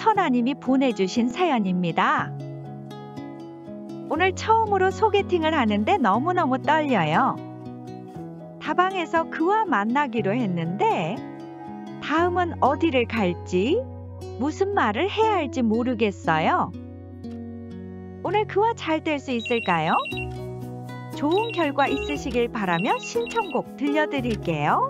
선아님이 보내주신 사연입니다. 오늘 처음으로 소개팅을 하는데 너무너무 떨려요. 다방에서 그와 만나기로 했는데 다음은 어디를 갈지, 무슨 말을 해야 할지 모르겠어요. 오늘 그와 잘 될 수 있을까요? 좋은 결과 있으시길 바라며 신청곡 들려드릴게요.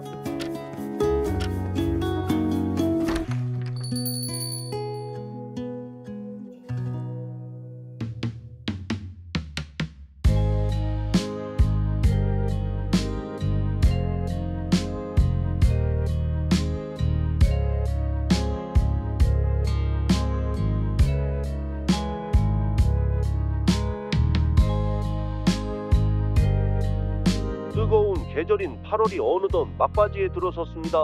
뜨거운 계절인 8월이 어느덧 막바지에 들어섰습니다.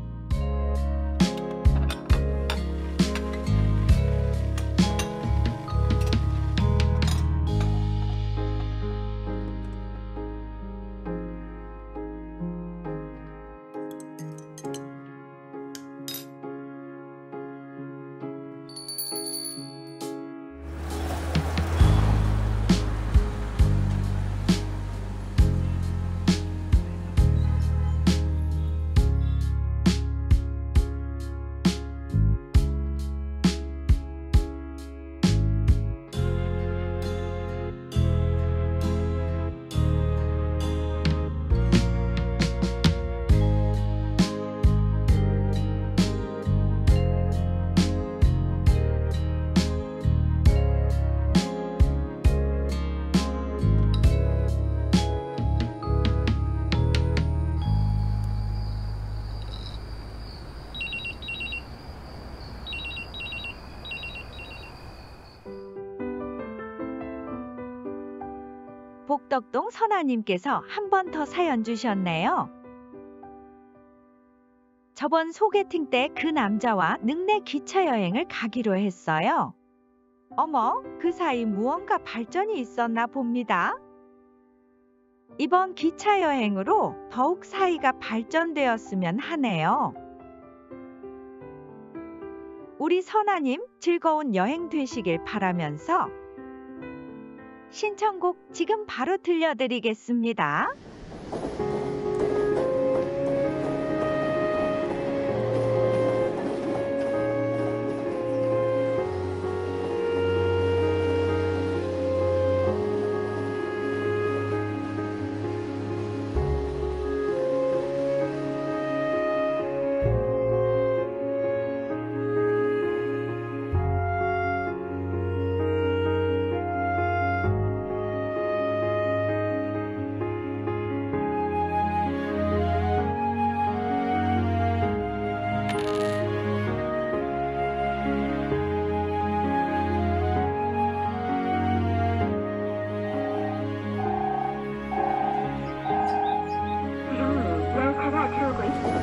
복덕동 선아님께서 한 번 더 사연 주셨네요. 저번 소개팅 때 그 남자와 능내 기차 여행을 가기로 했어요. 어머, 그 사이 무언가 발전이 있었나 봅니다. 이번 기차 여행으로 더욱 사이가 발전되었으면 하네요. 우리 선아님 즐거운 여행 되시길 바라면서 신청곡 지금 바로 들려드리겠습니다. 난 차가 들어오고 있습니다.